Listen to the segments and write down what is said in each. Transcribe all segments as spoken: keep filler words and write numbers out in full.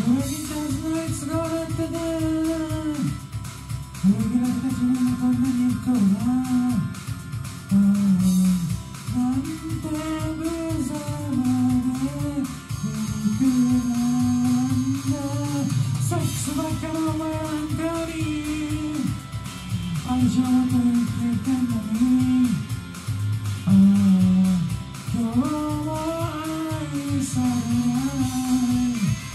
にチャンスのいつ頃だってね、裏切られた自分がこんなに不幸だ。なんて無様で皮肉なんだ。セックスばっかのお前なんかに愛情と言ってたのに、ああ今日も愛されない。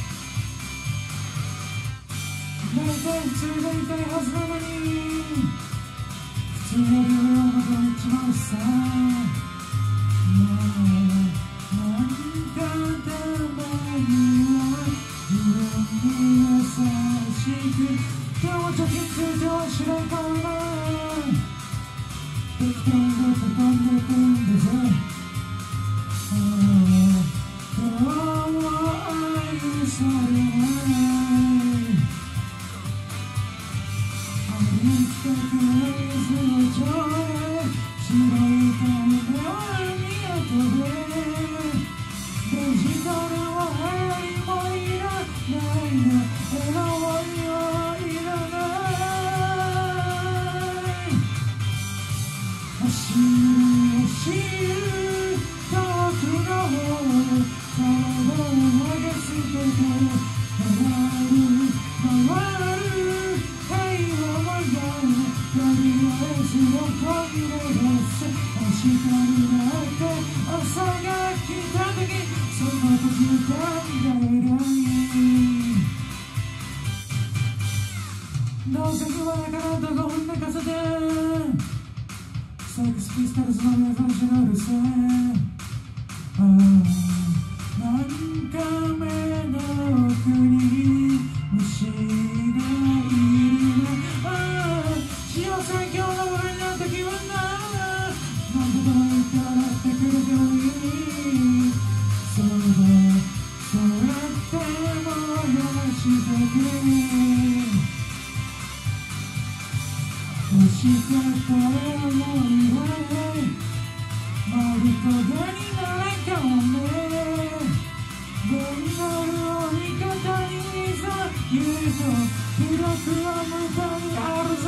大体普通がいたいはずなのに、普通より上を求めちまうさ。もうなんかたまには自分に優しく、今日も貯金ついてはしないかもな。適当に飛んでくんだぜ。ああ今日も愛されない。生きてく水の上へ白い髪は見当てデジタルは流行りもいらないね。笑顔はいらない。走る走る遠くの方へ体を投げ捨てて回る回る平和はやる。とりあえずを途切れ出せ。明日になって朝が来た時、その時考えりゃいい。どうせ食わなかったごふん寝かせて、セックスピストルズの皆さんしのるせ。ああなんか目の奥に虫がいるね。ああ幸せ今日の俺になった気分だ。なんとでも言って笑ってくれてもいい。そうだそうやってもやしてくれ。欲しかったらもう言わない。丸焦げになれかもね。ベンドルを味方にいざ言うと記録は無駄にあるぜ。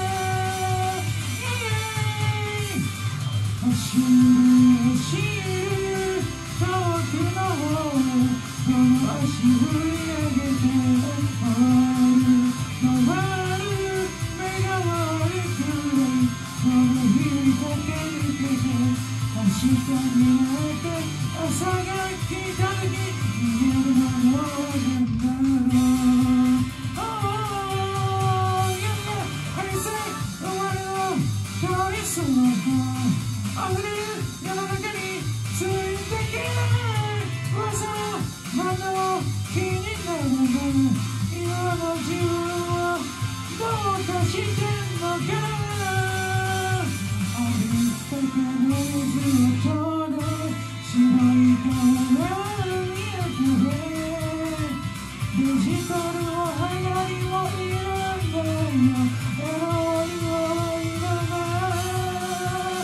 走る走る遠くの方へこの足振り上げて回る回る目が悪いくらいこの日々駆け抜けて明日になって朝が来た時見えるものは何だろう。Oh yeah yeah I say 終わりの通り過ぎ溢れる世の中についてけない噂のまだも気になるね。今の自分はどうかしてんのかな。歩きたくないずっとで白い顔が見えてデジタルは流行りもいらないよ。笑わりはいらない。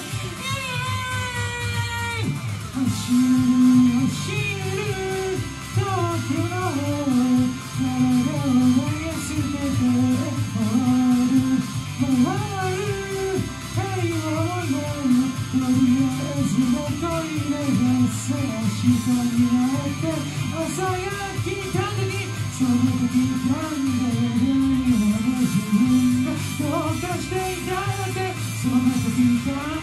走る走る遠くの方へ体を投げ捨てて回る回る平和をやる。とりあえずのトイレ出せ。明日になって朝が来た時その時考える今の自分がどうかしていたってその時考え